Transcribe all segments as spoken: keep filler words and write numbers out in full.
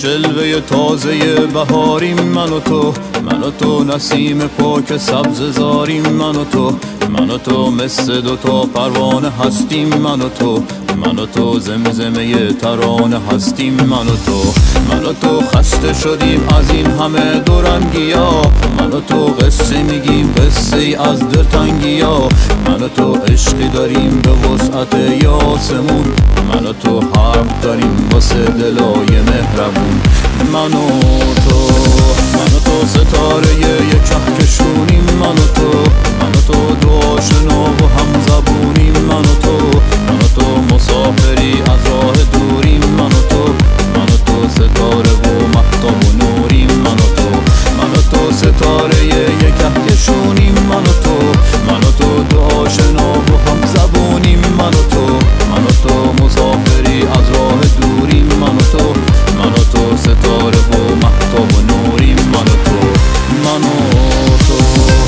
جلوه تازه بهاریم من و تو، من و تو نسیم پاک سبز زاریم من و تو، من و تو مثل دو تا پروانه هستیم من و تو، من و تو زمزمه ترانه هستیم من و تو، من و تو خسته شدیم از این همه دورنگی ها، من و تو قصه میگیم قصه ای از دلتنگی ها، من و تو عشقی داریم به وسعت یاسمون، من و تو حرف داریم واسه دلای مهربون، من و تو، من و تو ستاره یک کهکشونیم من و تو، من و تو دو آشنا و هم زبونیم من و تو، من و تو مسافری از راه دوریم من و تو، من و تو ستاره و مهتاب و نوریم من و تو، من و تو ستاره یک کهکشونیم من و تو، من و تو دو آشنا و هم زبونیم من و تو، من و تو مسافری از راه دوریم من و تو، من و تو ستاره و مهتاب و نوریم من و تو، من و تو.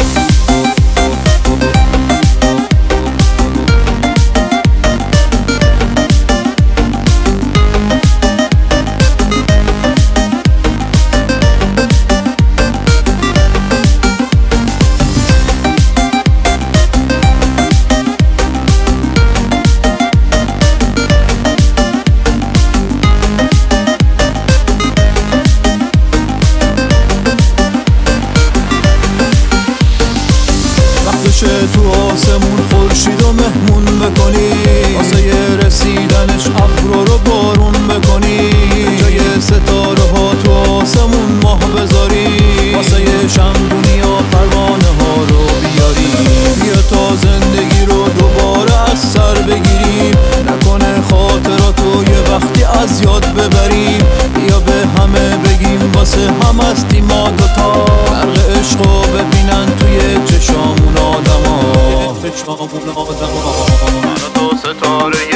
تو آسمون خورشید و مهمون بکنی، واسه رسیدنش ابر رو بارون بکنی، جای ستاره ها تو آسمون ماه بذاری، واسه شمدونی ها پروانه ها رو بیاری، بیا تا زندگی رو دوباره از سر بگیریم، نکنه خاطراتو یه وقتی از یاد ببریم، بیا به همه بگیم واسه هم هستی ما دوتا، برق عشقو ببینن توی چشامون آدما، چشامون آدما، من و تو ستاره